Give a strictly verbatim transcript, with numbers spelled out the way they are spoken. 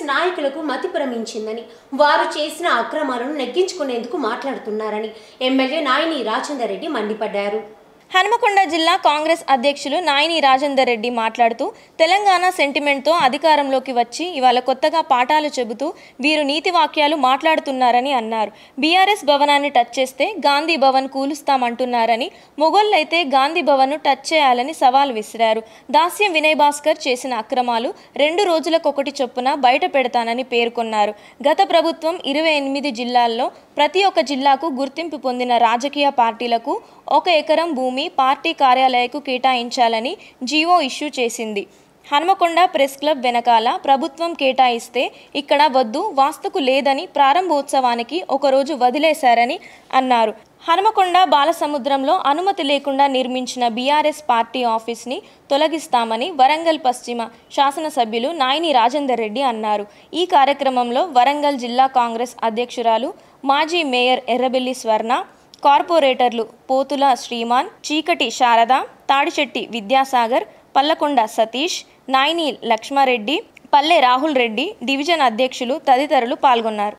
నాయకులకు మతి భ్రమించిందని, వారు చేసిన అక్రమాలను నెగ్గించుకునేందుకు మాట్లాడుతున్నారని ఎమ్మెల్యే నాయిని రాజేందర్ రెడ్డి మండిపడ్డారు. హనుమకొండ జిల్లా కాంగ్రెస్ అధ్యక్షులు నాయిని రాజేందర్ రెడ్డి మాట్లాడుతూ తెలంగాణ సెంటిమెంట్తో అధికారంలోకి వచ్చి ఇవాళ కొత్తగా పాఠాలు చెబుతూ వీరు నీతి వాక్యాలు మాట్లాడుతున్నారని అన్నారు. బీఆర్ఎస్ భవనాన్ని టచ్ చేస్తే గాంధీ భవన్ కూలుస్తామంటున్నారని, మొగోళ్ళైతే గాంధీ భవన్ను టచ్ చేయాలని సవాల్ విసిరారు. దాస్యం వినయ్ భాస్కర్ చేసిన అక్రమాలు రెండు రోజులకొకటి చొప్పున బయట పెడతానని పేర్కొన్నారు. గత ప్రభుత్వం ఇరవై ఎనిమిది జిల్లాల్లో ప్రతి ఒక్క జిల్లాకు గుర్తింపు పొందిన రాజకీయ పార్టీలకు ఒక ఎకరం భూమి పార్టీ కార్యాలయకు కేటాయించాలని జీవో ఇష్యూ చేసింది. హనుమకొండ ప్రెస్ క్లబ్ వెనకాల ప్రభుత్వం కేటాయిస్తే ఇక్కడ వద్దు, వాస్తుకు లేదని ప్రారంభోత్సవానికి ఒకరోజు వదిలేశారని అన్నారు. హనుమకొండ బాలసముద్రంలో అనుమతి లేకుండా నిర్మించిన బీఆర్ఎస్ పార్టీ ఆఫీస్ని తొలగిస్తామని వరంగల్ పశ్చిమ శాసనసభ్యులు నాయిని రాజేందర్ రెడ్డి అన్నారు. ఈ కార్యక్రమంలో వరంగల్ జిల్లా కాంగ్రెస్ అధ్యక్షురాలు మాజీ మేయర్ ఎర్రబెల్లి స్వర్ణ, కార్పొరేటర్లు పోతుల శ్రీమాన్, చీకటి శారద, తాడిచెట్టి విద్యాసాగర్, పల్లకొండ సతీష్, నాయిని లక్ష్మారెడ్డి, పల్లె రాహుల్ రెడ్డి, డివిజన్ అధ్యక్షులు తదితరులు పాల్గొన్నారు.